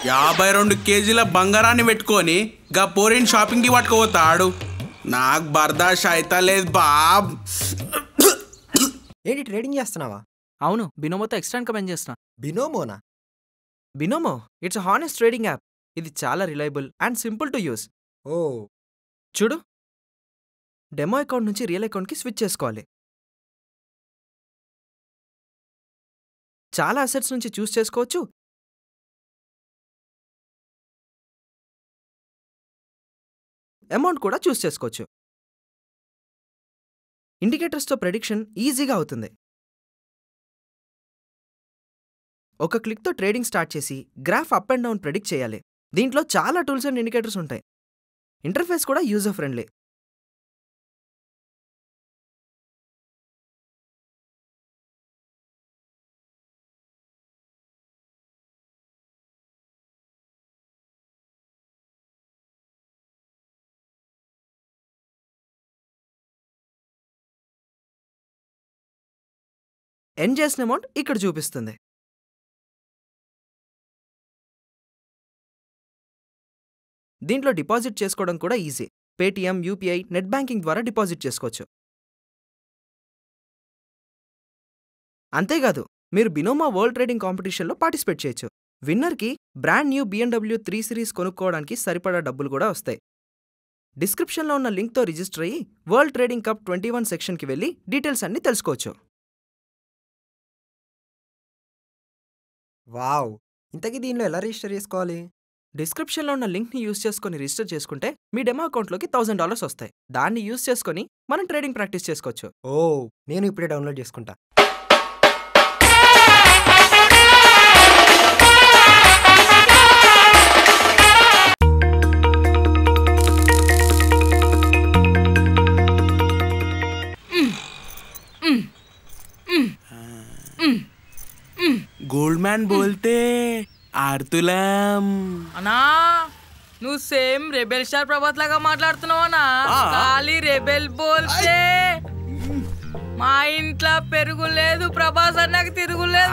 52 కేజీల బంగారాన్ని పెట్టుకొని గా పోరిని షాపింగ్కి పట్టుకుపోతాడు. నాకు బర్దాష్ అయితే లేదు బాబ్. ఏంటి ట్రేడింగ్ చేస్తున్నావా? అవును, బినోమోతో ఎక్స్ట్రా ఇన్కమ్ ఏం చేస్తున్నా. బినోమోనా? Binomo it's honest trading app. ఇది చాలా reliable and simple to use. Oh చూడు, డెమో అకౌంట్ నుంచి రియల్ అకౌంట్కి స్విచ్ చేసుకోవాలి. చాలా అసెట్స్ నుంచి చూస్ చేసుకోవచ్చు. అమౌంట్ కూడా చూస్ చేసుకోవచ్చు. ఇండికేటర్స్తో ప్రెడిక్షన్ ఈజీగా అవుతుంది. ఒక క్లిక్తో ట్రేడింగ్ స్టార్ట్ చేసి graph up and down predict చేయాలి. దీంట్లో చాలా టూల్స్ అండ్ ఇండికేటర్స్ ఉంటాయి. ఇంటర్ఫేస్ కూడా యూజర్ ఫ్రెండ్లీ. ఎర్న్ చేసిన అమౌంట్ ఇక్కడ చూపిస్తుంది. దీంట్లో డిపాజిట్ చేసుకోవడం కూడా easy. Paytm, UPI, net banking ద్వారా డిపాజిట్ చేసుకోవచ్చు. అంతేకాదు, మీరు బినోమా వరల్డ్ ట్రేడింగ్ కాంపిటీషన్లో పార్టిసిపేట్ చేయొచ్చు. విన్నర్కి బ్రాండ్ న్యూ BMW 3 సిరీస్ కొనుక్కోవడానికి సరిపడా డబ్బులు కూడా వస్తాయి. డిస్క్రిప్షన్లో ఉన్న లింక్తో రిజిస్టర్ అయ్యి వరల్డ్ ట్రేడింగ్ కప్ 21 సెక్షన్కి వెళ్ళి డీటెయిల్స్ అన్ని తెలుసుకోవచ్చు. వావ్, ఇంతకీ దీనిలో ఎలా రిజిస్టర్ చేసుకోవాలి? డిస్క్రిప్షన్లో ఉన్న లింక్ని యూస్ చేసుకుని రిజిస్టర్ చేసుకుంటే మీ డెమో అకౌంట్లోకి $1000 వస్తాయి. దాన్ని యూస్ చేసుకుని మనం ట్రేడింగ్ ప్రాక్టీస్ చేసుకోవచ్చు. ఓ, నేను ఇప్పుడే డౌన్లోడ్ చేసుకుంటా. गोल्ड मैन बोलते आरतुलम అన్నా, నువ్వు సేమ్ రెబెల్ స్టార్ ప్రభాత్ లాగా మాట్లాడుతున్నావనా? ఖాళీ రెబెల్ బోల్తే మా ఇంట్లో పెరుగు లేదు, ప్రభాస్ అన్నకి తిరుగులేదు.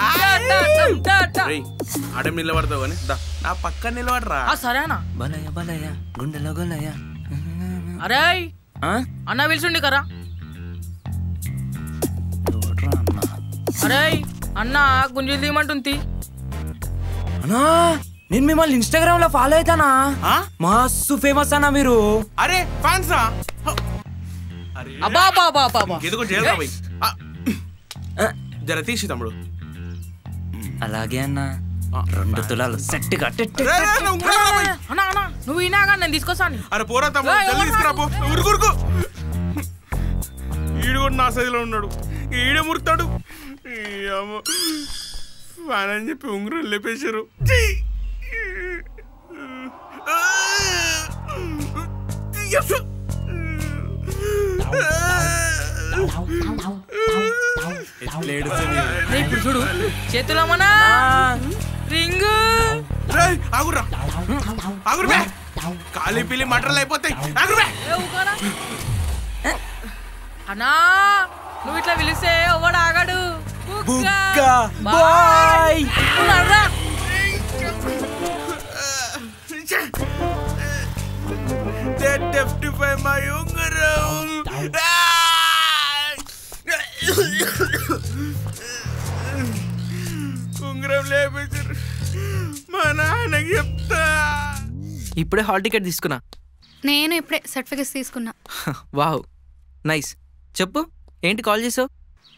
ఆడ నిలబడతావు కానీ నా పక్కన నిలబడరా. సరేనా? బలయ బలయ గుండెలో గలయ. అరే అన్న పిలుచుండి కరా. అరే అన్న గుంజీలు తీయమంటుంది. అన్నా, నేను మిమ్మల్ని ఇన్స్టాగ్రామ్ లో ఫాలో అవుతానా? మస్తు ఫేమస్ అన్నా మీరు. అరే ఫ్యాన్స్ రా. అబ్బా బాబా బాబా ఎందుకు జైలు పోయి జర తీసి తమ్ముడు. అలాగే అన్న, 2 తులాలు సెట్ కట్టెట్టు. అన్నా అన్నా, నువ్వు ఈనాగా నేను తీసుకొస్తాను. అరే పోరా తమ్ముడు, జల్దీ తీసుకురా పో. ఉరుకురుకు. ఈడు కూడా నా సైజులో ఉన్నాడు, ఈడే మురుతాడు. ఫ్యాన్ అని చెప్పి ఉంగరం లేపేశారు. ఇప్పుడు చూడు, చేతుల మన రింగ్. ఆగురా ఆగురు, కాలి పిల్లి మటర్లు అయిపోతాయి. అన్నా, నువ్వు ఇట్లా పిలిస్తే ఎవడు ఆగాడు. బాయ్. ఉంగరం లేపేశారు. మా నాన్నకి చెప్తా. ఇప్పుడే హాల్ టికెట్ తీసుకున్నా. నేను ఇప్పుడే సర్టిఫికెట్స్ తీసుకున్నా. Wow, nice. చెప్పు, ఏంటి కాల్ చేసావు?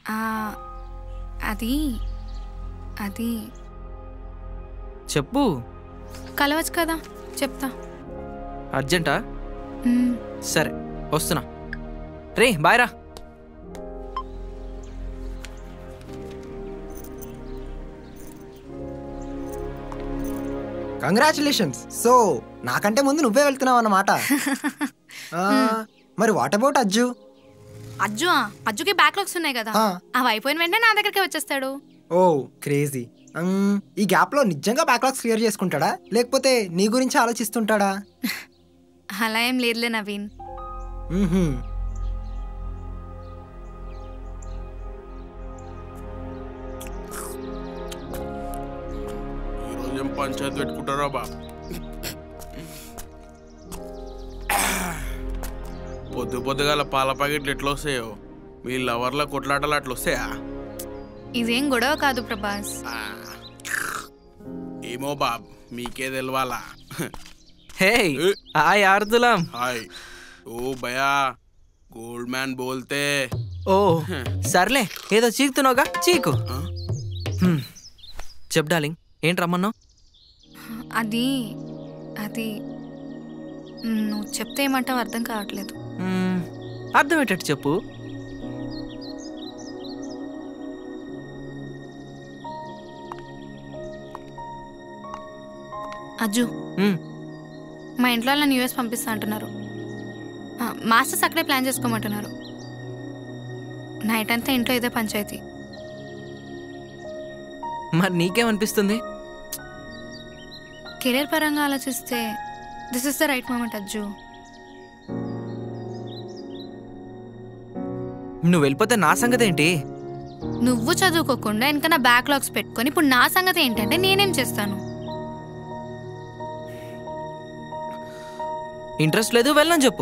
అది అది చెప్పు. కలవచ్చు కదా, చెప్తా. అర్జెంటా? సరే వస్తున్నా. రే బాయ్ రా. కంగ్రాచులేషన్స్. సో నాకంటే ముందు నువ్వే వెళ్తున్నావు అన్నమాట. మరి వాట్ అబౌట్ అజ్జు? అజ్జుకి బ్యాక్లాగ్స్ ఉన్నాయి కదా, అవి అయిపోయిన వెంటనే నా దగ్గరికి వచ్చేస్తాడు. ఓ క్రేజీ. ఈ గ్యాప్ లో నిజంగా బ్యాక్లాగ్స్ క్లియర్ చేసుకుంటాడా, లేకపోతే నీ గురించి ఆలోచిస్తుంటాడా? అలా ఏం లేదులే నవీన్. పంచాయతీ పెట్టుకుంటారా బా. పొద్దుగాల పాల ప్యాకెట్లు ఎట్లా వస్తాయో మీ లవర్ల కొట్లాటలు అట్లా వస్తాయా? ఇదేం గొడవ కాదు ప్రభాస్. ఏమో బాబ్, మీకే తెలవాలా. Hey hi ఆర్దులం. హాయ్. ఓ భయా, గోల్డ్ మ్యాన్ బోల్తే. ఓ సర్లే, ఏదో చీకుతున్నావుగా చీకు. చెప్ డార్లింగ్, ఏంటి రమ్మన్నావు? అది అది నువ్వు చెప్తే ఏమంటావు అర్థం కావట్లేదు. అర్థమయ్యేటట్టు చెప్పు. అజ్జు, మా ఇంట్లో నన్ను యూఎస్ పంపిస్తా అంటున్నారు. మాస్టర్స్ అక్కడే ప్లాన్ చేసుకోమంటున్నారు. నైట్ అంతా ఇంట్లో ఇదే పంచాయతీ. మరి నీకేమనిపిస్తుంది? కెరీర్ పరంగా ఆలోచిస్తే this is the right moment Ajju. నువ్వు వెళ్ళిపోతే నా సంగతి ఏంటి? నువ్వు చదువుకోకుండా ఇంకా నా బ్యాక్లాగ్స్ పెట్టుకొని ఇప్పుడు నా సంగతి ఏంటంటే నేనేం చేస్తాను? ఇంట్రెస్ట్ లేదు, వెళ్ళని చెప్పు.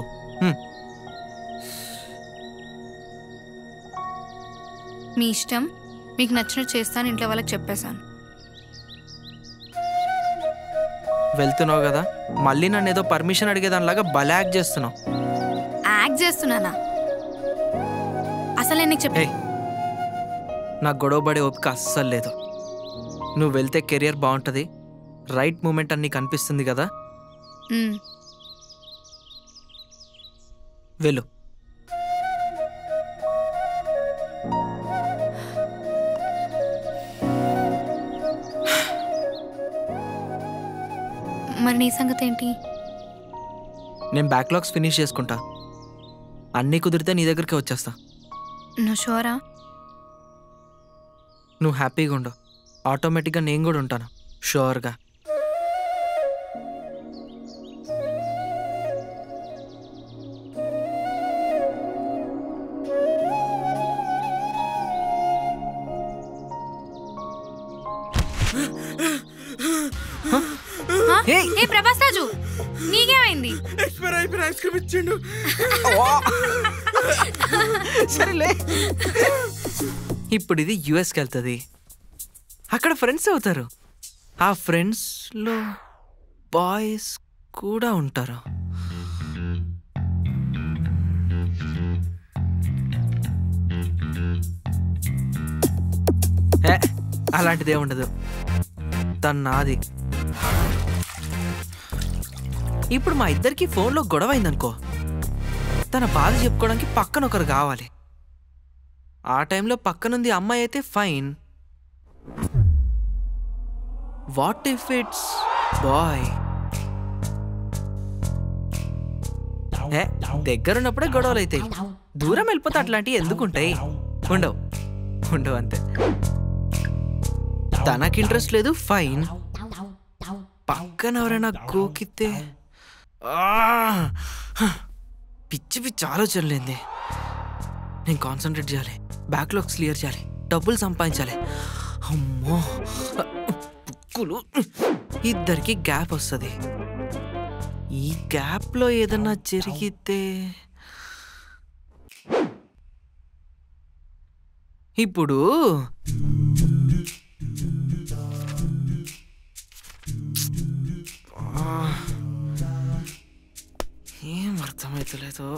మీ ఇష్టం, మీకు నచ్చినట్టు చేస్తాను. ఇంట్లో వాళ్ళకి చెప్పేశాను. వెళ్తున్నావు కదా, మళ్ళీ నన్ను ఏదో పర్మిషన్ అడిగేదానిలాగా భలే యాక్ట్ చేస్తున్నావు. యాక్ట్ చేస్తున్నానా? అసలు నేను నీకు చెప్పే నాకు గొడవ పడే ఓపిక అస్సలు లేదు. నువ్వు వెళ్తే కెరియర్ బాగుంటుంది, రైట్ మూమెంట్ అని నీకు అనిపిస్తుంది కదా, వెళ్ళు. మరి నీ సంగతి ఏంటి? నేను బ్యాక్లాగ్స్ ఫినిష్ చేసుకుంటా. అన్నీ కుదిరితే నీ దగ్గరికి వచ్చేస్తా. నువ్వు షూరా? నువ్వు హ్యాపీగా ఉండు, ఆటోమేటిక్గా నేను కూడా ఉంటాను షూర్గా. ఏ ప్రభాస్ రాజు, నీకేమైంది? ఐస్ క్రీమ్ ఇచ్చిండు. సరేలే, ఇప్పుడు ఇది యుఎస్కి వెళ్తుంది, అక్కడ ఫ్రెండ్స్ అవుతారు. ఆ ఫ్రెండ్స్లో బాయ్స్ కూడా ఉంటారు. అలాంటిదే ఉండదు, తను నాది. ఇప్పుడు మా ఇద్దరికి ఫోన్లో గొడవ అయిందనుకో, తన బాధ చెప్పుకోవడానికి పక్కన ఒకరు కావాలి. ఆ టైంలో పక్కనుంది అమ్మాయి అయితే fine. What if it's boy? దగ్గరున్నప్పుడే గొడవలు అవుతాయి, దూరం వెళ్ళిపోతే అట్లాంటివి ఎందుకుంటాయి? ఉండవు ఉండవు అంతే. తనకి ఇంట్రెస్ట్ లేదు, ఫైన్. పక్కన ఎవరైనా గోకితే పిచ్చి పిచ్చి ఆలోచనలేంది. నేను కాన్సన్ట్రేట్ చేయాలి, బ్యాక్లాగ్స్ క్లియర్ చేయాలి, డబ్బులు సంపాదించాలి. అమ్మో బుక్కులు. ఇద్దరికి గ్యాప్ వస్తుంది. ఈ గ్యాప్లో ఏదన్నా జరిగితే ఇప్పుడు ఏం అర్థమవుతలేదు.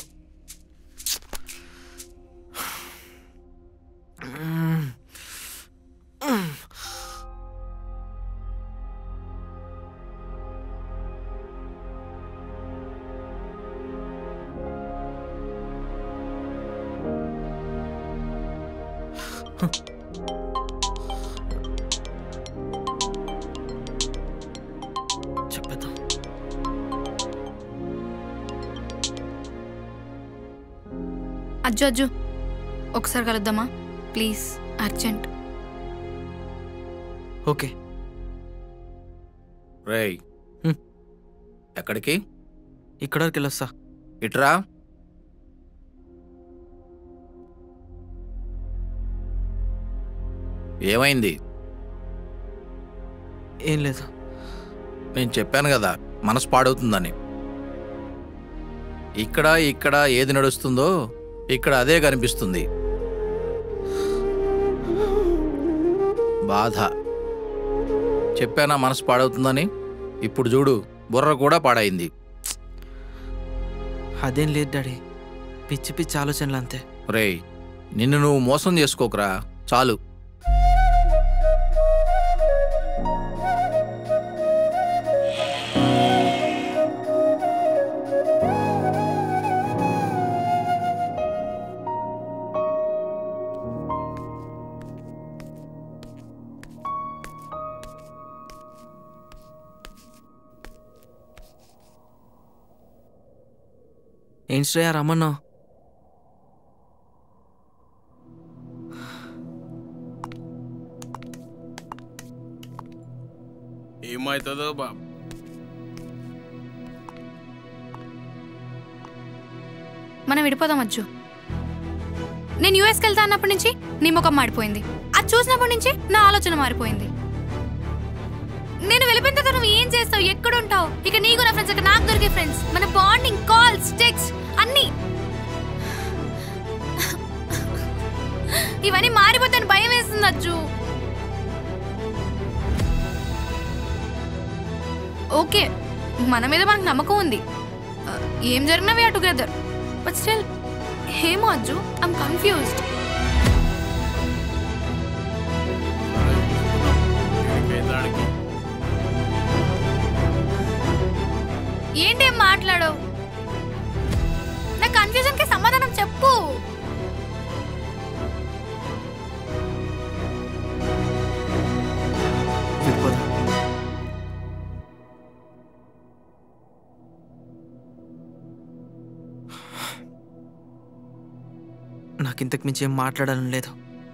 చెప్పేద్దాం. అజ్జు అజ్జు, ఒకసారి కలుద్దామా ప్లీజ్, అర్జెంట్. ఓకే. రేయ్, ఎక్కడికి? ఇక్కడ వరకు వెళ్ళొస్తా. ఇట్రా. ఏమైంది? ఏం లేదు. నేను చెప్పాను కదా మనసు పాడవుతుందని. ఇక్కడ ఏది నడుస్తుందో ఇక్కడ అదే కనిపిస్తుంది. బాధ. చెప్పానా మనసు పాడవుతుందని? ఇప్పుడు చూడు, బుర్ర కూడా పాడైంది. అదేం లేదు డాడీ, పిచ్చి పిచ్చి ఆలోచనలు అంతే. రేయ్, నిన్ను నువ్వు మోసం చేసుకోకురా, చాలు. ఏం శ్రేయ రమ్మన్నావు? ఏమవుతుందో బాబు. మనం విడిపోదాం అజ్జు. నేను యూఎస్కి వెళ్తా అన్నప్పటి నుంచి నీ ముఖం మారిపోయింది. అది చూసినప్పటి నుంచి నా ఆలోచన మారిపోయింది. నేను వెళ్ళిపోయిన తర్వాత నువ్వు ఏం చేస్తావు, ఎక్కడుంటావు? ఇక నీకు నా ఫ్రెండ్స్, ఇక నాకు దొరికే ఫ్రెండ్స్, మన బాండింగ్, కాల్స్, టెక్స్ట్ అన్నీ ఇవన్నీ మారిపోతాను భయం వేస్తుంది అజ్జు. ఓకే, మన మీద మనకు నమ్మకం ఉంది. ఏం జరిగినా వీఆర్ టుగెదర్. బట్ స్టిల్ ఏమో అజ్జు, ఐఎమ్ కన్ఫ్యూజ్డ్. ఏంటేం మాట్లాడవు? నా కన్ఫ్యూజన్ కి సమాధానం చెప్పు. నాకు ఇంతకు మించి ఏం మాట్లాడాలని లేదు.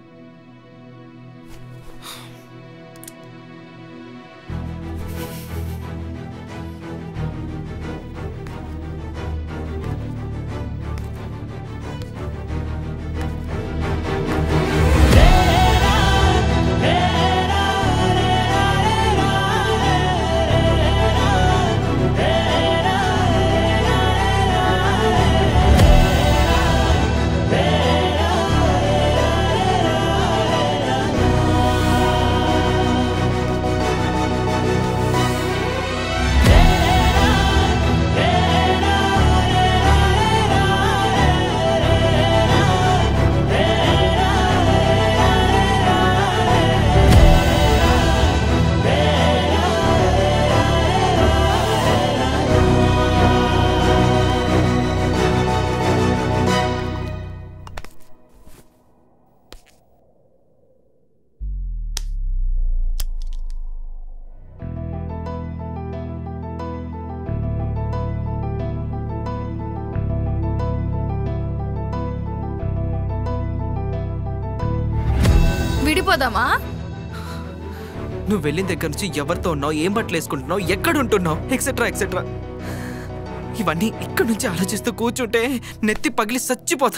విడిపోదామా? నువ్వు వెళ్ళిన దగ్గర నుంచి ఎవరితో ఉన్నావు, ఏం బట్టలు వేసుకుంటున్నావు, ఎక్కడ ఉంటున్నావు, ఎక్సెట్రా ఎక్సెట్రా, ఇవన్నీ ఇక్కడి నుంచి ఆలోచిస్తూ కూర్చుంటే నెత్తి పగిలి చచ్చిపోతా.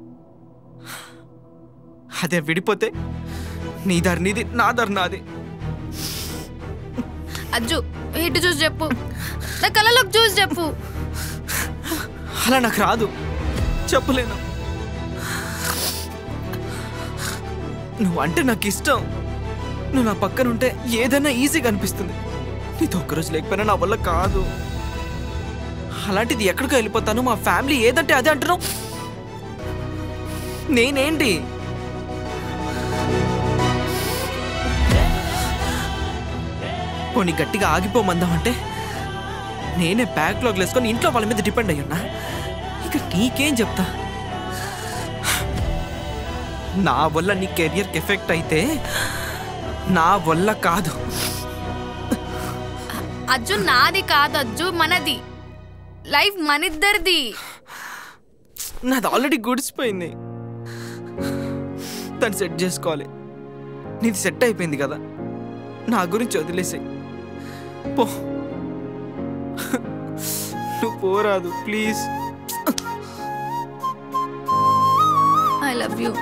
అదే విడిపోతే నీ దారి నీది, నా దారి నాది. అజ్జు, ఇటు చూసి చెప్పు, నా కళ్ళలోకి చూసి చెప్పు. అలా నాకు రాదు, చెప్పలేను. నువ్వు అంటే నాకు ఇష్టం. నువ్వు నా పక్కన ఉంటే ఏదైనా ఈజీగా అనిపిస్తుంది. నీతో ఒక్కరోజు లేకపోయినా నా వల్ల కాదు. అలాంటిది ఎక్కడికో వెళ్ళిపోతాను, మా ఫ్యామిలీ ఏదంటే అదే అంటున్నావు. నేనేంటి? పోనీ గట్టిగా ఆగిపోమందామంటే నేనే బ్యాక్లాగ్ వేసుకొని ఇంట్లో వాళ్ళ మీద డిపెండ్ అయ్యున్నా. ఇక నీకేం చెప్తా? నా వల్ల నీ కెరియర్కి ఎఫెక్ట్ అయితే నా వల్ల కాదు. అజ్జు, నాది కాదు అజ్జు, మనది. లైఫ్ మనిద్దరిది. నాది ఆల్రెడీ గుడిసిపోయింది, దాన్ని సెట్ చేసుకోవాలి. నీది సెట్ అయిపోయింది కదా, నా గురించి వదిలేసాయి. పో, నువ్వు పోరాదు ప్లీజ్. I love you.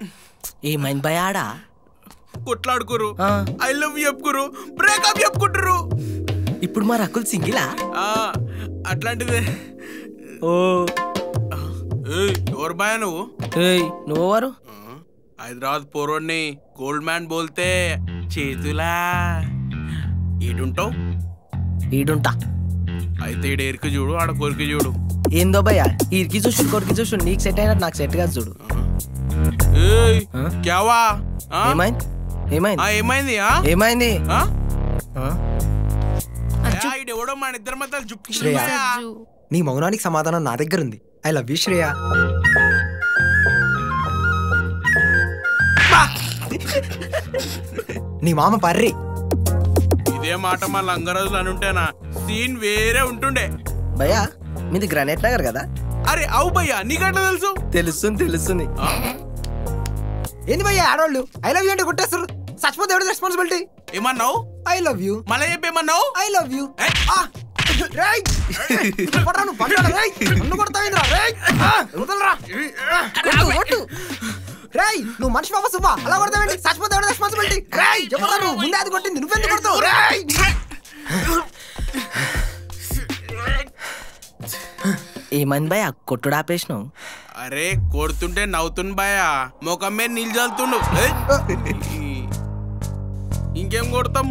ఏమైంది భయ ఆడా కొట్లాడుకురు ఐ లవ్ యూ చెప్పుకురు బ్రేకప్ చెప్పుకుంటారు ఇప్పుడు మా రకుల్ సింగిలా అట్లాంటిదే ఓ ఎవరు భయ నువ్వు నువ్వెవరు హైదరాబాద్ పోరోడ్ని గోల్డ్ మ్యాన్ బోల్తే చేతులా ఈడుంటావు ఈడుంటా అయితే ఈడు ఎరికి చూడు ఆడ కొరికి చూడు ఏందో భయ్యా ఈడికి చూసు కొరికి చూసు నీకు సెట్ అయినట్టు నాకు సెట్ కాదు చూడు క్యావా ఏమైంది ఏమైంది ఏమైంది ఏమైంది ఎవడో మన ఇద్దరి మధ్యలో శ్రేయ జుప్పు నీ మౌనానికి సమాధానం నా దగ్గర ఉంది. I love you Shreya. నీ మామ పర్రి. ఇదే మాట మా లంగరాజులు అని ఉంటేనా సీన్ వేరే ఉంటుండే. భయ్యా మీది గ్రానైట్ నగర్ కదా? అరే అవు భయ్యా నీకంటే తెలుసు. తెలుస్తుంది ఏంది భయ్యా ఆడవాళ్ళు ఐ లవ్ యూ అంటే కొట్టేస్తారు. చచ్చిపోతే ఎవరి రెస్పాన్సిబిలిటీ? ఏమన్నావు? I love you. మళ్ళీ చెప్పేమన్నావు? I love you. నువ్వు మనిషి బాబా సుబ్బా అలా కొడతావేంటి? చచ్చిపోతే ఎవరి రెస్పాన్సిబిలిటీ? ముందే అది కొట్టింది నువ్వెందుకు కొడతావు? ఏమైంది భయ్యా కొట్టుడు ఆపేసినావు? అరే కొడుతుంటే నవ్వుతుండు భయ్యా ముఖం మీద నీళ్ళు చల్లుతుండు. ఇంకేం కొడతాం?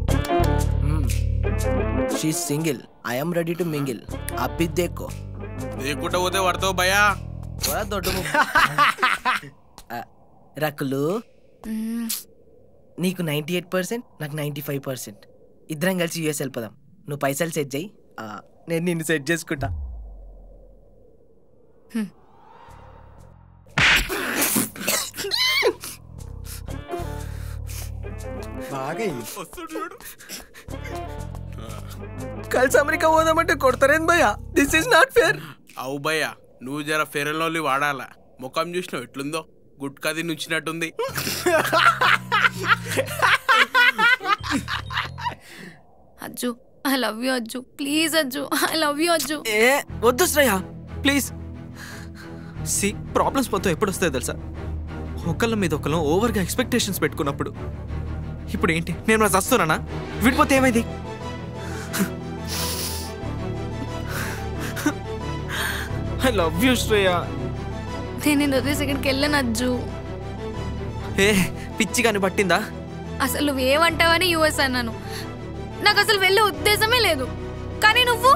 She single I am ready to mingle అబ్బి దేకో దేకుంటా పోతే పడతావు భయ్యా. దొడ్డు రకులు నీకు 98% నాకు 95%. ఇద్దరం కలిసి యూఎస్ వెళ్ళిపోదాం. నువ్వు పైసలు సెట్ చేయి, నేను నిన్ను సెట్ చేసుకుంటా. కలిసి అమెరికా పోదామంటే కొడతారేం భయ్యా? This is not fair. అవు భయ్యా నువ్వు జర ఫెయిర్ అండ్ లవ్లీ వాడాలా. ముఖం చూసినావు ఎట్లుందో గుట్కది నుంచినట్టుంది. Ajju I love you Ajju please Ajju I love you Ajju. ఏ వద్దు శ్రేయ ప్లీజ్. సి ప్రాబ్లమ్స్ మొత్తం ఎప్పుడు వస్తాయో తెలుసా? ఒకళ్ళ మీద ఒకళ్ళం ఓవర్గా ఎక్స్పెక్టేషన్స్ పెట్టుకున్నప్పుడు. ఇప్పుడు ఏంటి నేను నా చస్తున్నానా? విడిపోతే ఏమైంది? I love you Shreya. నేను నేను వదిలేసి ఇక్కడికి వెళ్ళను అజ్జు. ఏ పిచ్చి కానీ పట్టిందా? అసలు నువ్వేమంటావని యూఎస్ అన్నాను. నాకు అసలు వెళ్ళే ఉద్దేశమే లేదు. కానీ నువ్వు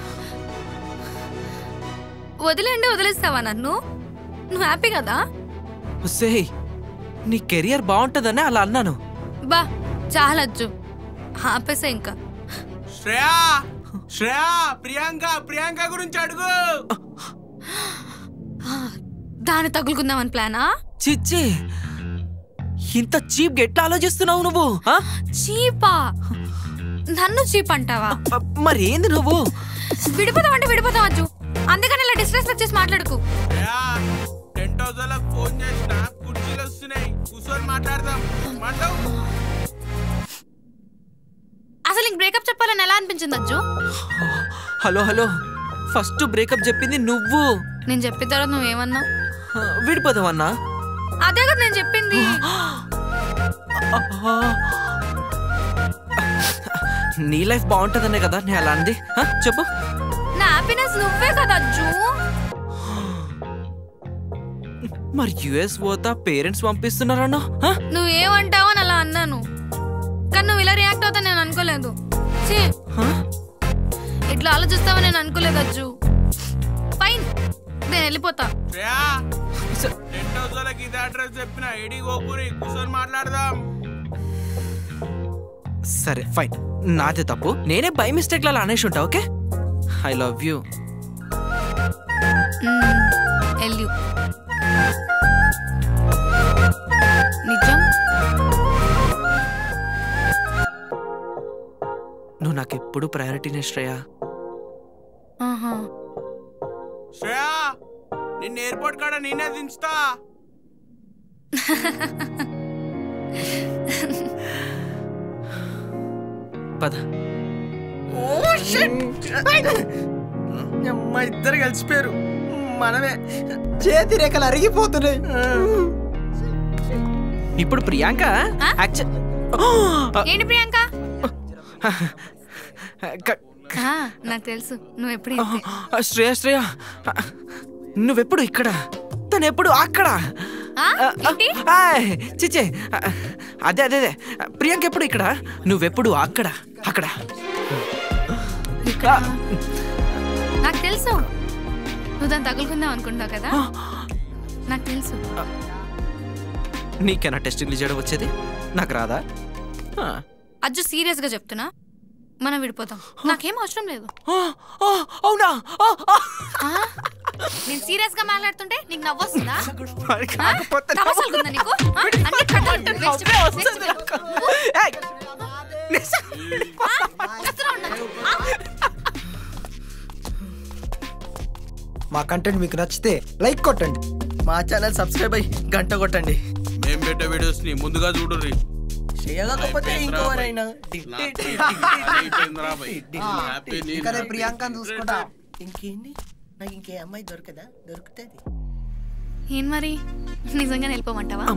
వదిలేస్తావా నన్ను? నువ్వు హ్యాపీ కదా? సే నీ కెరియర్ బాగుంటుందనే అలా అన్నాను. బా చాలా అజ్జు ఆపేసా ఇంకా. శ్రేయా ప్రియాంక గురించి అడుగు. దాన్ని తగులుకుందామని ప్లానా? చిచ్చి ఇంత చీప్ గా ఎట్లా ఆలోచిస్తున్నావు నువ్వు? చీపా? నన్ను చీప్ అంటావా? మరి ఏంది నువ్వు? విడిపోతామంటే విడిపోతాం అజ్జు. అందుకని ఇలా డిస్రెస్పెక్ట్ చేసి మాట్లాడుకు. 10,000 ఫోన్ చేసినా కుర్చీలు వస్తున్నాయి కూర్చొని మాట్లాడదాం. అసలు ఇంక బ్రేకప్ చెప్పాలని ఎలా అనిపించింది అజ్జు? హలో ఫస్ట్ బ్రేకప్ చెప్పింది నువ్వు. నేను చెప్పిన తర్వాత నువ్వేమన్నావు? విడిపోదామన్నా. అదే కదా నేను చెప్పింది. నీ లైఫ్ బాగుంటుందనే కదా నేను అలా అంది. చెప్పు. నా హ్యాపీనెస్ నువ్వే కదా అజ్జు. మరి యుఎస్ పోతా పేరెంట్స్ పంపిస్తున్నారన్నా? నువ్వేమంటావు అని అలా అన్నాను. కానీ నువ్వు ఇలా రియాక్ట్ అవుతా నేను అనుకోలేదు. ఇట్లా ఆలోచిస్తావని నేను అనుకోలేదు అజ్జు. ఫైన్ నేను వెళ్ళిపోతా. 10,000 ఇది అడ్రస్ చెప్పిన ఏడి గోపురి కూర్చొని మాట్లాడదాం. సరే ఫైన్ నాదే తప్పు. నేనే బై మిస్టేక్ అలా అనేసి ఉంటా. Okay I love you. నిజం నువ్వు నాకెప్పుడు ప్రయారిటీనే శ్రేయా. శ్రేయా నిన్న ఎయిర్పోర్ట్ కాడ నేనే దించుతా. పద. అమ్మ ఇద్దరు కలిసిపోయారు. మనమే చేతి రేఖలు అరిగిపోతున్నాయి. ఇప్పుడు ప్రియాంక ఏంటి ప్రియాంక? నాకు తెలుసు నువ్వు ఎప్పుడు శ్రేయ నువ్వెప్పుడు ఇక్కడ, తను ఎప్పుడు అక్కడ. చిచే అదే అదే అదే ప్రియాంక ఎప్పుడు ఇక్కడ, నువ్వెప్పుడు అక్కడ అక్కడ. నాకు తెలుసు నువ్వు దాన్ని తగులుకుందాం అనుకుంటావు కదా, నాకు తెలుసు. నీకేనా టెస్టింగ్లు చేయడం వచ్చేది, నాకు రాదా? అజ్జు సీరియస్ గా చెప్తున్నా, మనం విడిపోతాం. నాకేం అవసరం లేదు. అవునా? నేను సీరియస్ గా మాట్లాడుతుంటే నీకు నవ్వొస్తుందా? మా కంటెంట్ మీకు నచ్చితే లైక్ కొట్టండి, మా ఛానల్ సబ్స్క్రైబ్ అయ్యి గంట కొట్టండి. మేము పెట్టే వీడియోస్ ని ముందుగా చూడుర్రి. చేయకపోతే ఇంకోవరైనా ప్రియాంక చూసుకుంటా. ఇంకేంటి, నాకు ఇంకే అమ్మాయి దొరకదా? దొరుకుతుంది. ఏం మరి నిజంగా వెళ్ళిపోమంటావా?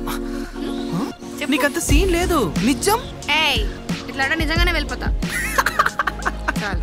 నీకంత సీన్ లేదు, నిజం. ఏయ్ ఇట్లా నిజంగానే వెళ్ళిపోతా. చాలు.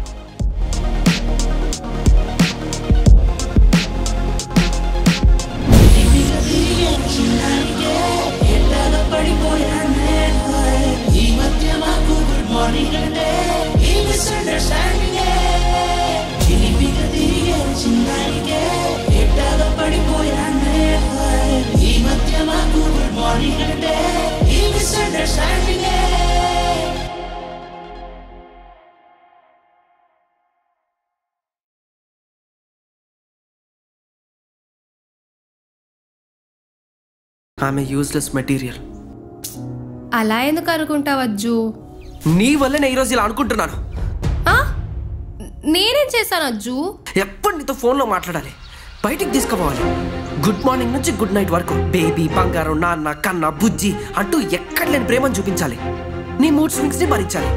ఆమె యూజ్లెస్ మెటీరియల్. అలా ఎందుకు అనుకుంటావజ్జు? నీ వల్లనే ఈరోజు ఇలా అనుకుంటున్నాను. నేనేం చేశాను అజ్జు? ఎప్పుడు నీతో ఫోన్లో మాట్లాడాలి, బయటికి తీసుకుపోవాలి. గుడ్ మార్నింగ్ నుంచి గుడ్ నైట్ వరకు బేబీ, బంగారం, నాన్న, కన్న, బుజ్జి అంటూ ఎక్కడ లేని ప్రేమను చూపించాలి. నీ మూడ్ స్వింగ్స్ ని భరించాలి.